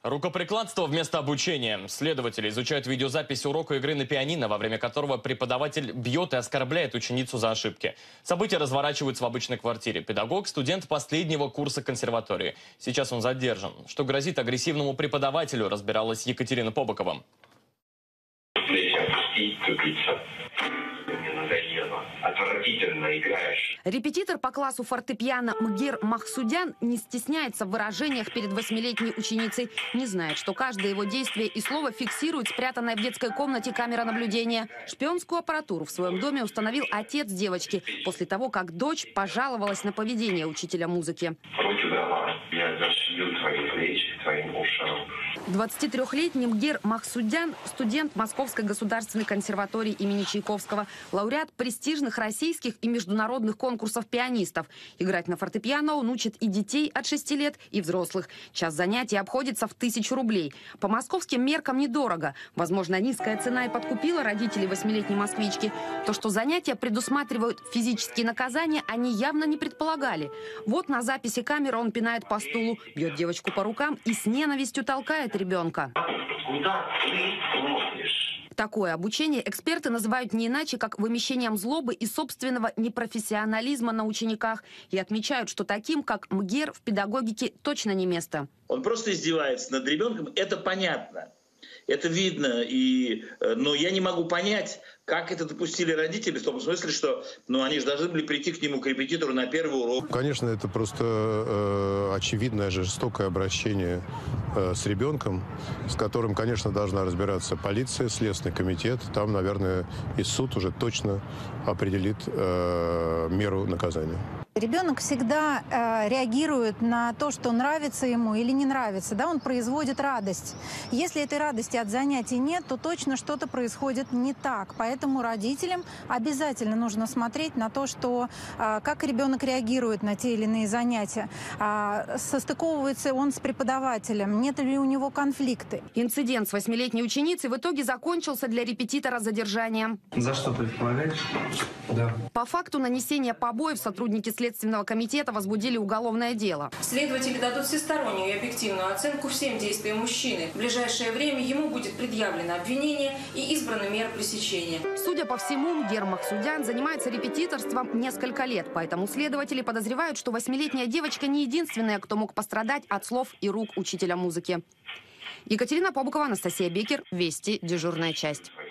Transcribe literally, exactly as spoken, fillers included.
Рукоприкладство вместо обучения. Следователи изучают видеозапись урока игры на пианино, во время которого преподаватель бьет и оскорбляет ученицу за ошибки. События разворачиваются в обычной квартире. Педагог – студент последнего курса консерватории. Сейчас он задержан. Что грозит агрессивному преподавателю, разбиралась Екатерина Побокова. Отвратительно играешь. Репетитор по классу фортепиано Мгер Махсудян не стесняется в выражениях перед восьмилетней ученицей. Не знает, что каждое его действие и слово фиксирует спрятанная в детской комнате камера наблюдения. Шпионскую аппаратуру в своем доме установил отец девочки после того, как дочь пожаловалась на поведение учителя музыки. Руки давай, я зашью твои плечи к твоим ушам. двадцатитрёхлетний Мгер Махсудян – студент Московской государственной консерватории имени Чайковского, лауреат престижных российских и международных конкурсов пианистов. Играть на фортепиано он учит и детей от шести лет, и взрослых. Час занятий обходится в тысячу рублей. По московским меркам недорого. Возможно, низкая цена и подкупила родителей восьмилетней москвички. То, что занятия предусматривают физические наказания, они явно не предполагали. Вот на записи камеры он пинает по стулу, бьет девочку по рукам и с ненавистью толкает ребенка. Куда ты смотришь? Такое обучение эксперты называют не иначе, как вымещением злобы и собственного непрофессионализма на учениках. И отмечают, что таким, как Мгер, в педагогике точно не место. Он просто издевается над ребенком, это понятно. Это видно, и, но я не могу понять, как это допустили родители, в том смысле, что ну, они же должны были прийти к нему, к репетитору, на первый урок. Конечно, это просто э, очевидное жестокое обращение э, с ребенком, с которым, конечно, должна разбираться полиция, Следственный комитет. Там, наверное, и суд уже точно определит э, меру наказания. Ребенок всегда э, реагирует на то, что нравится ему или не нравится. Да? Он производит радость. Если этой радости от занятий нет, то точно что-то происходит не так. Поэтому родителям обязательно нужно смотреть на то, что, э, как ребенок реагирует на те или иные занятия. Э, состыковывается он с преподавателем, нет ли у него конфликты. Инцидент с восьмилетней ученицей в итоге закончился для репетитора задержанием. За что предполагаешь? Да. По факту нанесения побоев сотрудники Следственного комитета возбудили уголовное дело. Следователи дадут всестороннюю и объективную оценку всем действиям мужчины. В ближайшее время ему будет предъявлено обвинение и избрана мера пресечения. Судя по всему, Мгер Махсудян занимается репетиторством несколько лет, поэтому следователи подозревают, что восьмилетняя девочка не единственная, кто мог пострадать от слов и рук учителя музыки. Екатерина Побокова, Анастасия Бекер, Вести, дежурная часть.